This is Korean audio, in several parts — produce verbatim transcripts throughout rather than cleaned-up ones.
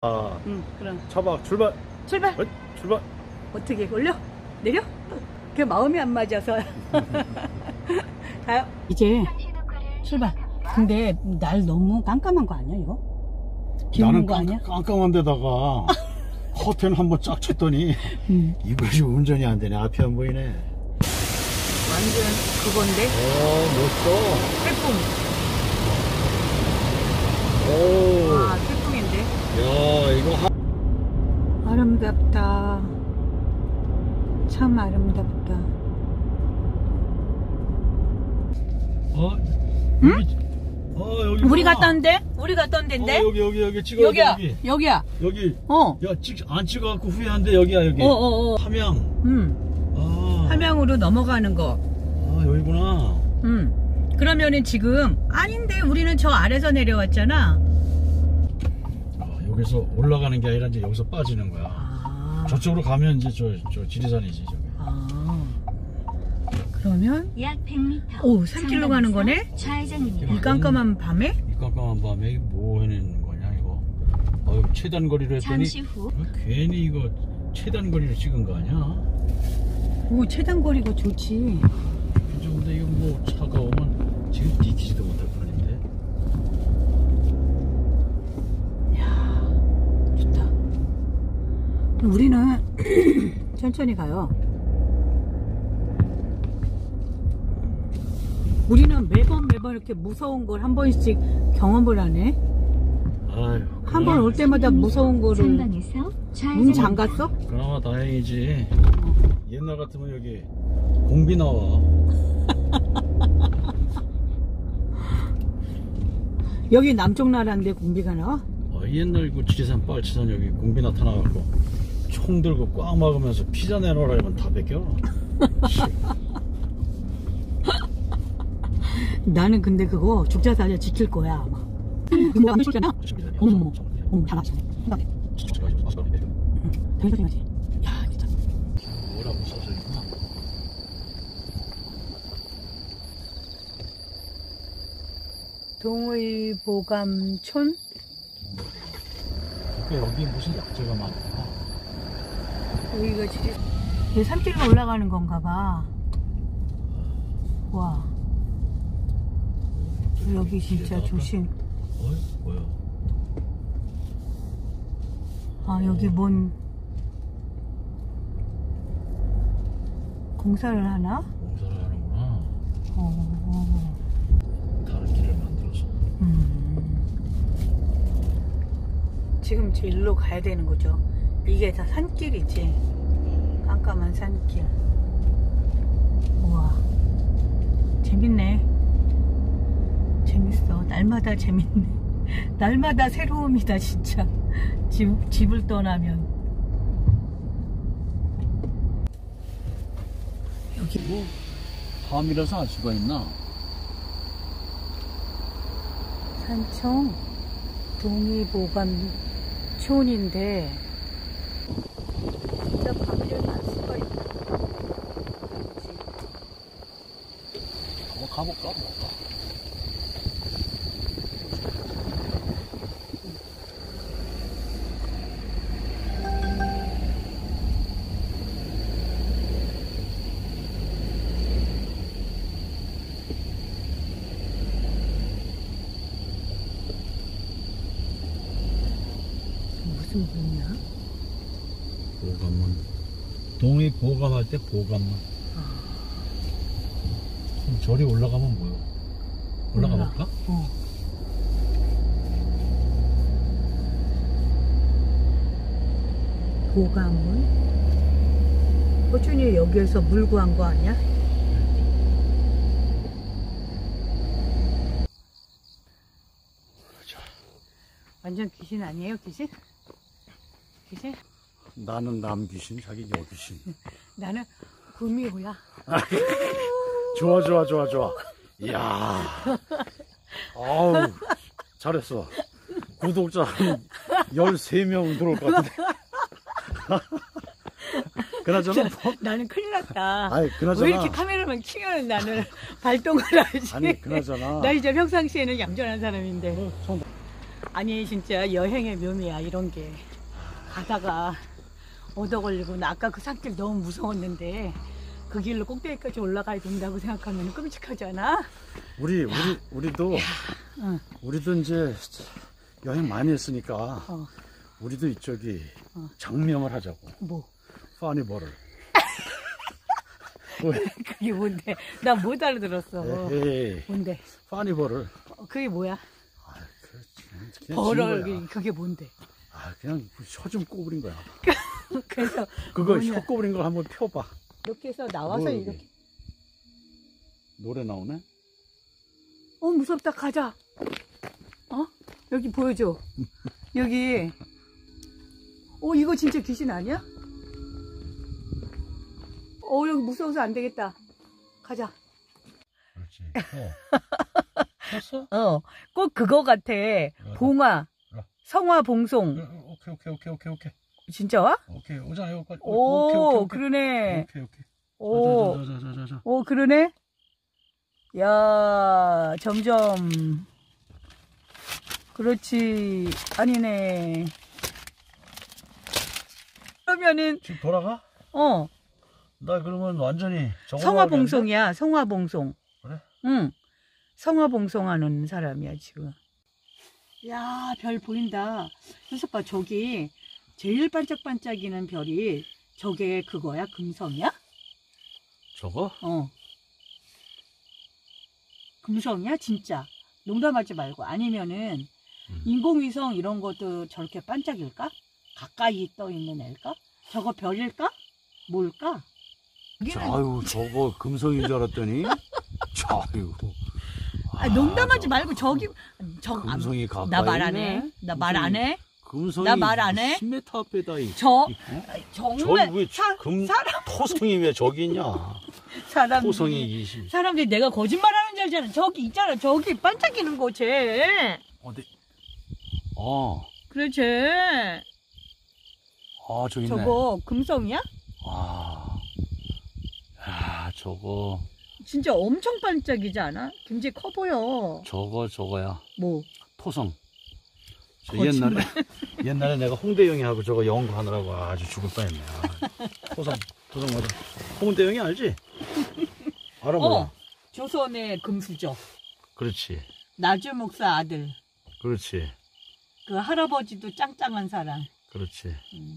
아, 응, 그럼. 차박 출발. 출발. 어, 출발. 어떻게 올려? 내려? 그 마음이 안 맞아서. 가요. 이제 출발. 근데 날 너무 깜깜한 거 아니야 이거? 비 오는 거 아니야? 깜깜한 데다가 커튼 한번 쫙 쳤더니 응. 이것이 운전이 안 되네. 앞이 안 보이네. 완전 그건데. 오, 멋있어. 태풍. 오. 와, 태풍인데. 야, 이거 한... 아름답다. 참 아름답다. 어? 응? 여기, 어, 여기. 우리 뭐야? 갔다 온데? 우리 갔다 온 데인데? 어, 여기, 여기, 여기 찍어. 여기야. 여기. 여기야. 여기. 어. 야, 찍, 안 찍어갖고 후회한데, 여기야, 여기. 어어어. 함양. 응. 아. 함양으로 넘어가는 거. 아, 여기구나. 응. 그러면은 지금 아닌데 우리는 저 아래서 내려왔잖아. 아, 여기서 올라가는 게 아니라 이제 여기서 빠지는 거야. 아. 저쪽으로 가면 이제 저, 저 지리산이지, 저기. 아. 그러면 약 백 미터. 오, 산길로 가는 거네? 좌회전입니다. 이 깜깜한 밤에? 이 깜깜한 밤에 뭐 해내는 거냐, 이거. 아유, 최단거리로 했더니. 잠시 후. 어, 괜히 이거 최단거리로 찍은 거 아니야? 오, 최단거리가 좋지. 근데 이거 뭐 차가 오면 지금 디키지도 못할 뻔인데. 이야, 좋다. 우리는 천천히 가요. 우리는 매번 매번 이렇게 무서운 걸 한 번씩 경험을 하네. 아유, 한 번 올 때마다 무서운 거를. 전방에서 문 잠갔어? 그나마 다행이지. 옛날 같으면 여기 공비 나와. 여기 남쪽 나라인데 공비가 나와? 어, 옛날 그 지리산 빨치산 여기 공비 나타나갖고 총 들고 꽉 막으면서 피자 내놓으라 하면 다 뺏겨. 나는 근데 그거 죽자사자 지킬 거야 아마. 근데 안 줬잖아. 어머 어머 어머 다 맞춰. 생각해. 되게 생각해. 야 진짜. 뭐라고 써져 있나? 동의보감촌? 그러니까 여기 무슨 약재가 많구나. 여기가 지리. 이 산길로 올라가는 건가 봐. 와. 여기 진짜 조심. 어이? 뭐야? 아 여기 뭔 공사를 하나? 공사를 하는구나. 어. 다른 길을 만들어서. 음. 지금 저 일로 가야 되는 거죠. 이게 다 산길이지. 깜깜한 산길. 우와. 재밌네. 재밌어. 날마다 재밌네. 날마다 새로움이다 진짜. 집, 집을 떠나면. 여기 뭐 밤이라서 알 수가 있나? 산청 동의보감촌인데 진짜 밤이라도 알 수가 있나? 한번 가볼까? 뭐. 무슨 문이야? 보감문. 동의 보감할 때 보감문. 아. 그럼 저리 올라가면 뭐요? 올라가 몰라. 볼까? 어. 보감문? 호준이 여기에서 물 구한 거 아니야? 자, 완전 귀신 아니에요, 귀신? 귀신? 나는 남 귀신, 자기 여 귀신. 나는 구미호야. 좋아, 좋아, 좋아, 좋아. 이야. 아우, 잘했어. 구독자 한 열세 명 들어올 것 같은데. 그나저나 뭐? 나는 큰일 났다. 아니, 그나저나. 왜 이렇게 카메라만 치면 나는 발동을 하지? 아니, 그나저나. 나 이제 평상시에는 얌전한 사람인데. 어, 손. 아, 아니 진짜 여행의 묘미야 이런 게. 가다가 얻어 걸리고 나 아까 그 산길 너무 무서웠는데 그 길로 꼭대기까지 올라가야 된다고 생각하면 끔찍하잖아. 우리 우리 우리도 응. 우리도 이제 여행 많이 했으니까 어. 우리도 이쪽이 어. 장명을 하자고. 뭐? 파니버를. 그게 뭔데? 나 못 알아들었어. 에이, 뭔데? 파니버를. 어, 그게 뭐야? 아, 그, 그냥 버럴 지는 거야. 그게 뭔데? 아, 그냥 혀 좀 꼬부린 거야. 그래서 그거 뭐냐? 혀 꼬부린 걸 한번 펴봐. 이렇게 해서 나와서 뭐야, 이렇게. 이게? 노래 나오네? 어 무섭다 가자. 어? 여기 보여줘. 여기. 어 이거 진짜 귀신 아니야? 어 여기 무서워서 안 되겠다. 가자. 그렇지. 어. 폈어? 어, 꼭 그거 같아. 봉화, 그래. 성화, 봉송. 오케이, 오케이, 오케이, 오케이, 오케이. 진짜 와? 오케이, 오자, 여기까지. 오, 오케이, 오케이, 오케이. 그러네. 오케이, 오케이. 오, 자, 자, 자, 자, 자, 자. 오, 그러네. 야, 점점. 그렇지. 아니네. 그러면은, 지금 돌아가? 어, 나 그러면 완전히 성화봉송이야, 성화봉송. 그래? 응. 성화봉송하는 사람이야, 지금. 야, 별 보인다. 그래서 봐, 저기, 제일 반짝반짝이는 별이, 저게 그거야? 금성이야? 저거? 어. 금성이야? 진짜. 농담하지 말고. 아니면은, 음. 인공위성 이런 것도 저렇게 반짝일까? 가까이 떠 있는 애일까? 저거 별일까? 뭘까? 아유, 저거 금성인 줄 알았더니. 아유. 아, 농담하지 말고 저기 저 금성이 가까이 나 말 안 있네? 해. 나 말 안 해. 금성이 나 말 안 해. 십 미터 앞에다 있. 저 있고? 정말 저기 왜 사, 금 사람 토성이 왜 저기 있냐? 사람들이 토성이 이십. 사람들이 내가 거짓말하는 줄 알잖아. 저기 있잖아. 저기 반짝이는 거 쟤. 어디? 어. 그래 쟤. 아, 저기 있네. 저거 금성이야? 아. 야, 저거 진짜 엄청 반짝이지 않아? 굉장히 커 보여. 저거 저거야. 뭐? 토성. 저 거짓말. 옛날에 옛날에 내가 홍대영이하고 저거 연구하느라고 아주 죽을 뻔했네. 아, 토성 토성 맞아. 홍대영이 알지? 알아보라. 어. 조선의 금수저. 그렇지. 나주 목사 아들. 그렇지. 그 할아버지도 짱짱한 사람. 그렇지. 음.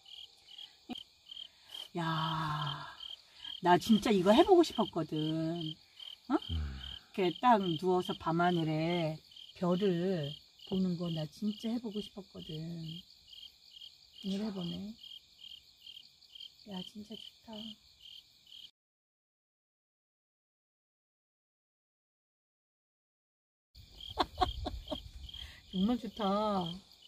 야, 나 진짜 이거 해보고 싶었거든. 어? 음. 이렇게 딱 누워서 밤하늘에 별을 보는 거 나 진짜 해보고 싶었거든. 오늘 해보네. 야, 진짜 좋다. 정말 좋다.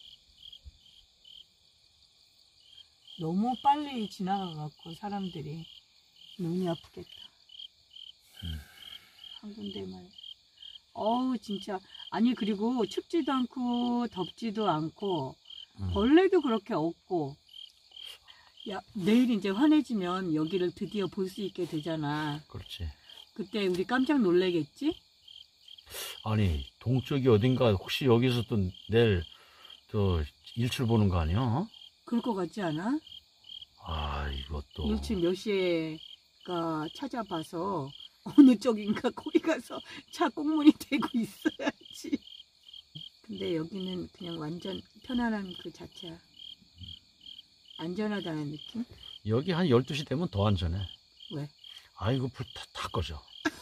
너무 빨리 지나가갖고 사람들이 눈이 아프겠다. 음. 한 군데만. 어우 진짜. 아니 그리고 춥지도 않고 덥지도 않고 음. 벌레도 그렇게 없고. 야 내일 이제 환해지면 여기를 드디어 볼 수 있게 되잖아. 그렇지. 그때 우리 깜짝 놀래겠지? 아니 동쪽이 어딘가 혹시 여기서 또 내일 또 일출 보는 거 아니야? 그럴 것 같지 않아? 아 이것도 일출 몇 시에가 찾아봐서 어느 쪽인가 거기 가서 차 꽁무니 대고 있어야지. 근데 여기는 그냥 완전 편안한 그 자체야. 안전하다는 느낌? 여기 한 열두 시 되면 더 안전해. 왜? 아이고 불 다 다 꺼져.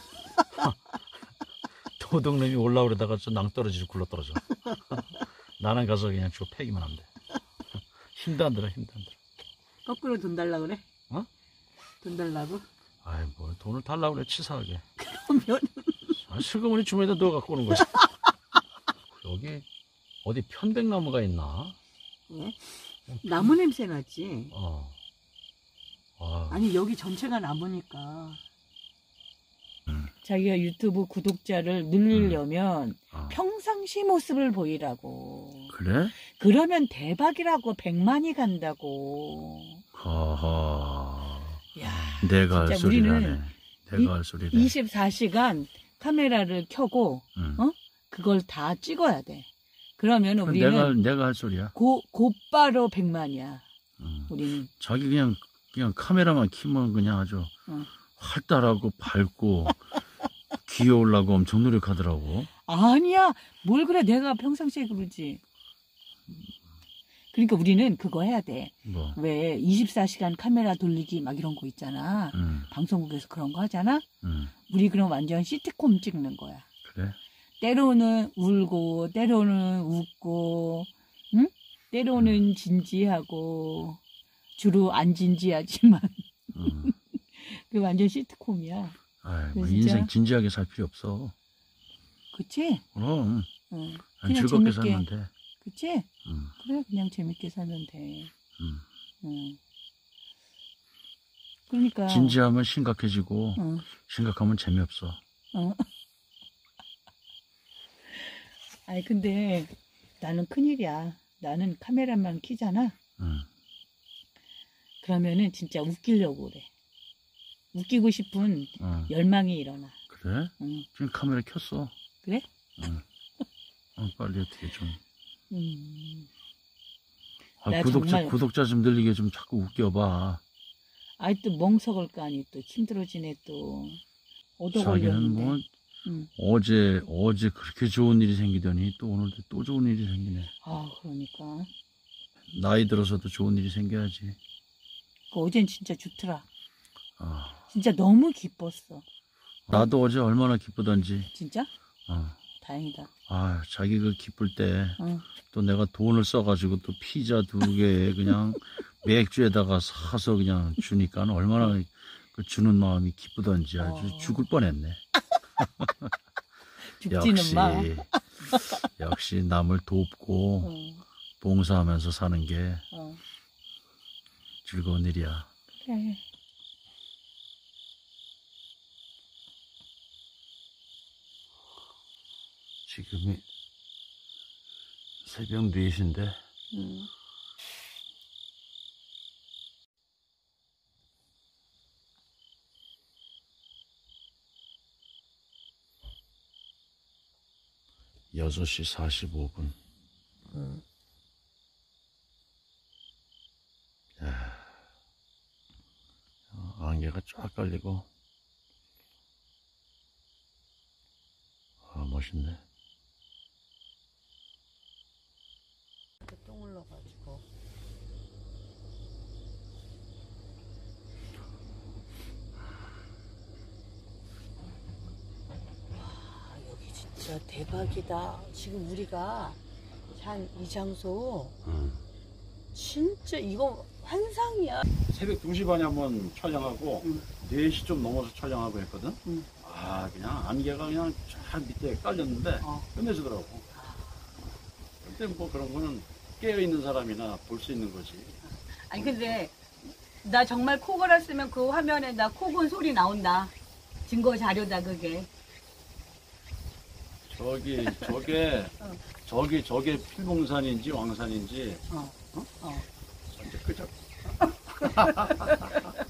도둑놈이 올라오려다가 저 낭떠러지로 굴러떨어져. 나는 가서 그냥 주워 패기만 하면 돼. 힘도 안 들어, 힘도 안 들어. 거꾸로 돈 달라 그래? 어? 돈 달라고? 아이 뭐 돈을 달라고 그래 치사하게. 그러면 아, 슬그머니 주머니에다 넣어 갖고 오는 거지. 여기 어디 편백나무가 있나? 왜? 나무 냄새 나지? 어. 아, 아니 여기 전체가 나무니까. 음. 자기가 유튜브 구독자를 늘리려면 어. 평상시 모습을 보이라고. 그래? 그러면 대박이라고. 백만이 간다고. 하하. 야, 내가 할 진짜 소리라네. 우리는 내가 할 소리래. 이십사 시간 카메라를 켜고 응. 어? 그걸 다 찍어야 돼. 그러면 우리는 내가 내가 할 소리야. 고, 곧바로 백만이야. 응. 우리는. 자기 그냥 그냥 카메라만 키면 그냥 아주 응. 활달하고 밝고 귀여우려고 엄청 노력하더라고. 아니야. 뭘 그래. 내가 평상시에 그러지. 그러니까 우리는 그거 해야 돼. 뭐. 왜 이십사 시간 카메라 돌리기 막 이런 거 있잖아. 응. 방송국에서 그런 거 하잖아. 응. 우리 그럼 완전 시트콤 찍는 거야. 그래? 때로는 울고 때로는 웃고 응? 때로는 진지하고 주로 안 진지하지만 응. 그 완전 시트콤이야. 아이, 뭐 진짜? 인생 진지하게 살 필요 없어. 그치? 그럼 응. 아니, 그냥 즐겁게 재밌게. 살면 돼. 그치? 응. 그래 그냥 재밌게 살면 돼. 응. 응. 그러니까 진지하면 심각해지고 응. 심각하면 재미없어. 어. 아니 근데 나는 큰일이야. 나는 카메라만 키잖아. 응. 그러면은 진짜 웃기려고 그래. 웃기고 싶은 응. 열망이 일어나. 그래? 응. 지금 카메라 켰어. 그래? 응. 어, 빨리 어떻게 좀. 음. 아, 나 구독자 정말- 구독자 좀 늘리게 좀 자꾸 웃겨봐. 아이 또 멍석을 까니 또 힘들어지네 또. 얻어 자기는 걸렸는데. 뭐 응. 어제 어제 그렇게 좋은 일이 생기더니 또 오늘도 또 좋은 일이 생기네. 아 그러니까. 나이 들어서도 좋은 일이 생겨야지. 그 어젠 진짜 좋더라. 아, 진짜 너무 기뻤어. 나도 어제 얼마나 기쁘던지. 진짜? 어. 다행이다. 아, 자기 그 기쁠 때 또 응. 내가 돈을 써가지고 또 피자 두 개에 그냥 맥주에다가 사서 그냥 주니까 얼마나 그 주는 마음이 기쁘던지 아주 어. 죽을 뻔했네. 죽지는 역시 마. 역시 남을 돕고 응. 봉사하면서 사는 게 어. 즐거운 일이야. 그래. 지금이 새벽 네 시인데 응. 여섯 시 사십오 분. 응. 안개가 쫙 깔리고 아 멋있네. 똥 흘러가지고. 와 여기 진짜 대박이다. 지금 우리가 한 이 장소 응. 진짜 이거 환상이야. 새벽 두 시 반에 한번 촬영하고 응. 네 시 좀 넘어서 촬영하고 했거든. 응. 아 그냥 안개가 그냥 쫙 밑에 깔렸는데 어. 끝내주더라고. 근데 뭐 그런 거는 깨어있는 사람이나 볼 수 있는 거지. 아니 근데 나 정말 코 골았으면 그 화면에 나 코곤 소리 나온다. 증거 자료다 그게. 저기 저게 어. 저기 저게 필봉산인지 왕산인지 어. 어. 이제 끄적.